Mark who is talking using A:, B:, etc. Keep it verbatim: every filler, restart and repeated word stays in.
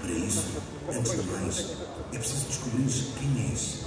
A: Para isso, antes de mais, é preciso descobrir quem és.